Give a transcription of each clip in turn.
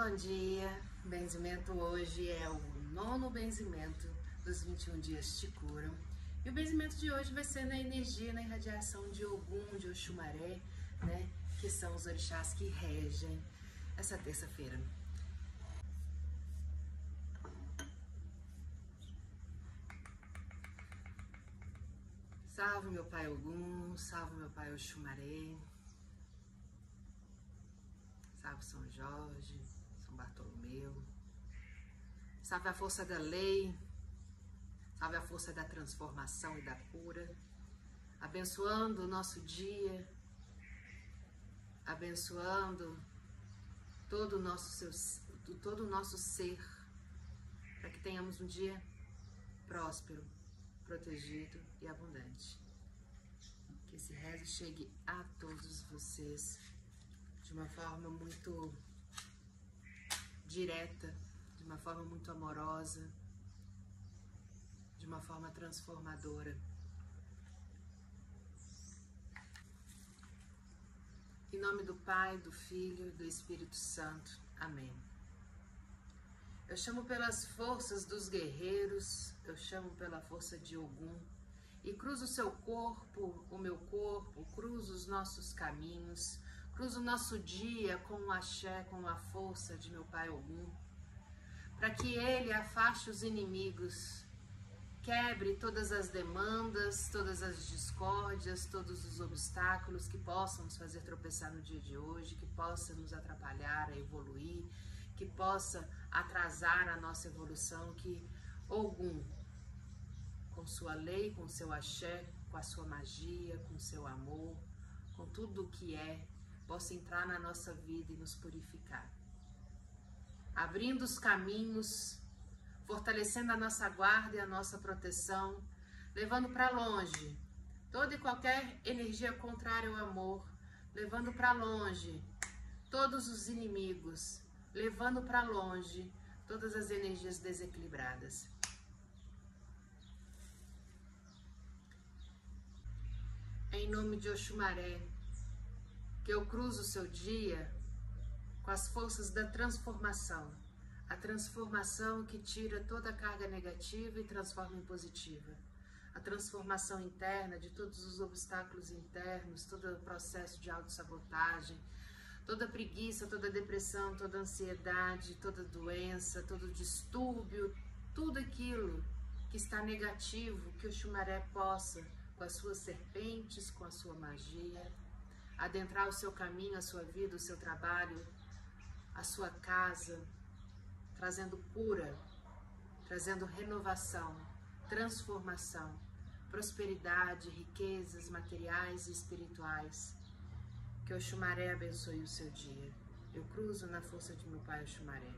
Bom dia! O benzimento hoje é o 9º benzimento dos 21 dias te curam. E o benzimento de hoje vai ser na energia, na irradiação de Ogum, de Oxumaré, né? Que são os orixás que regem essa terça-feira. Salve meu pai Ogum, salve meu pai Oxumaré, salve São Jorge, São Bartolomeu, salve a força da lei, salve a força da transformação e da cura, abençoando o nosso dia, abençoando todo o nosso ser, para que tenhamos um dia próspero, protegido e abundante. Que esse rezo chegue a todos vocês de uma forma muito direta, de uma forma muito amorosa, de uma forma transformadora. Em nome do Pai, do Filho e do Espírito Santo. Amém. Eu chamo pelas forças dos guerreiros, eu chamo pela força de Ogum, e cruzo o seu corpo, o meu corpo, cruzo os nossos caminhos, cruzo o nosso dia com o axé, com a força de meu pai Ogum, para que ele afaste os inimigos, quebre todas as demandas, todas as discórdias, todos os obstáculos que possam nos fazer tropeçar no dia de hoje, que possa nos atrapalhar a evoluir, que possa atrasar a nossa evolução, que Ogum, com sua lei, com seu axé, com a sua magia, com seu amor, com tudo o que é, possa entrar na nossa vida e nos purificar. Abrindo os caminhos, fortalecendo a nossa guarda e a nossa proteção, levando para longe toda e qualquer energia contrária ao amor, levando para longe todos os inimigos, levando para longe todas as energias desequilibradas. Em nome de Oxumaré, que eu cruzo o seu dia com as forças da transformação, a transformação que tira toda a carga negativa e transforma em positiva, a transformação interna de todos os obstáculos internos, todo o processo de autossabotagem, toda preguiça, toda depressão, toda ansiedade, toda doença, todo distúrbio, tudo aquilo que está negativo, que o Oxumaré possa, com as suas serpentes, com a sua magia, adentrar o seu caminho, a sua vida, o seu trabalho, a sua casa, trazendo cura, trazendo renovação, transformação, prosperidade, riquezas materiais e espirituais. Que o Oxumaré abençoe o seu dia. Eu cruzo na força de meu pai Oxumaré.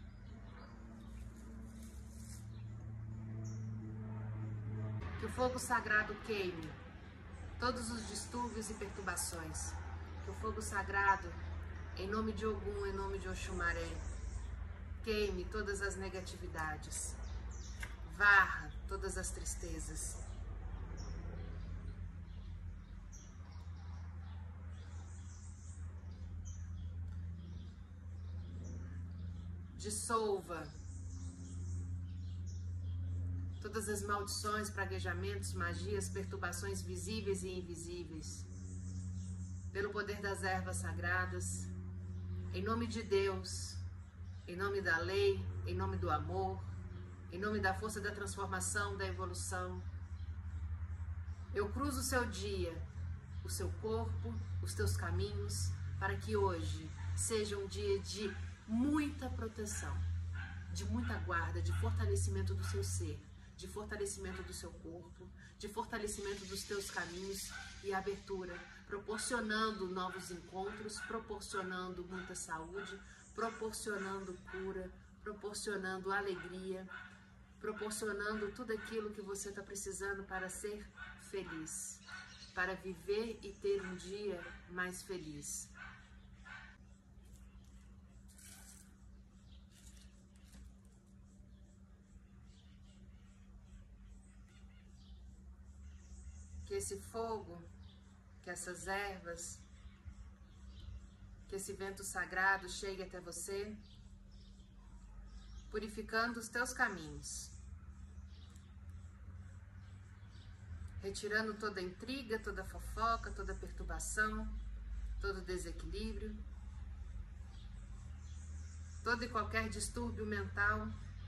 Que o fogo sagrado queime todos os distúrbios e perturbações. Que o fogo sagrado, em nome de Ogum, em nome de Oxumaré, queime todas as negatividades, varra todas as tristezas. Dissolva todas as maldições, praguejamentos, magias, perturbações visíveis e invisíveis, pelo poder das ervas sagradas, em nome de Deus, em nome da lei, em nome do amor, em nome da força da transformação, da evolução. Eu cruzo o seu dia, o seu corpo, os teus caminhos, para que hoje seja um dia de muita proteção, de muita guarda, de fortalecimento do seu ser, de fortalecimento do seu corpo, de fortalecimento dos teus caminhos e abertura, proporcionando novos encontros, proporcionando muita saúde, proporcionando cura, proporcionando alegria, proporcionando tudo aquilo que você está precisando para ser feliz, para viver e ter um dia mais feliz. Que esse fogo, que essas ervas, que esse vento sagrado chegue até você purificando os teus caminhos, retirando toda intriga, toda fofoca, toda perturbação, todo desequilíbrio, todo e qualquer distúrbio mental.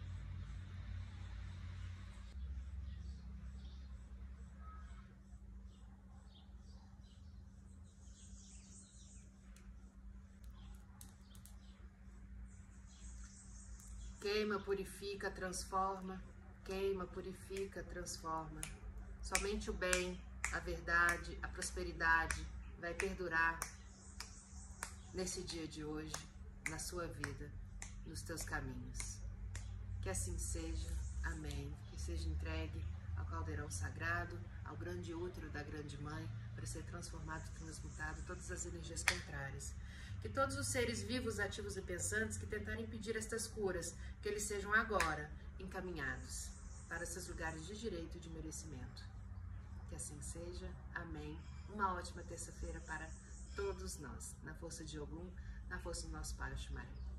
Queima, purifica, transforma. Queima, purifica, transforma. Somente o bem, a verdade, a prosperidade vai perdurar nesse dia de hoje, na sua vida, nos teus caminhos. Que assim seja. Amém. Que seja entregue ao caldeirão sagrado, ao grande útero da grande mãe, para ser transformado e transmutado todas as energias contrárias. Que todos os seres vivos, ativos e pensantes que tentarem impedir estas curas, que eles sejam agora encaminhados para seus lugares de direito e de merecimento. Que assim seja. Amém. Uma ótima terça-feira para todos nós. Na força de Ogum, na força do nosso Pai Oxumaré.